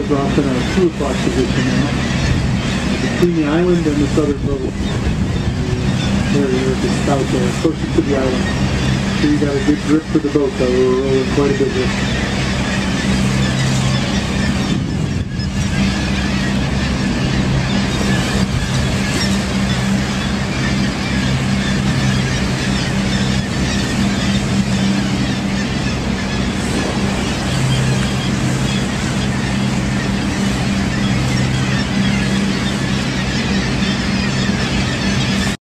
dropped in our 2 o'clock position now. Between the island and the southern boat. There, at the spout there, closer to the island. So you got a good grip for the boat though, we're rolling quite a bit here.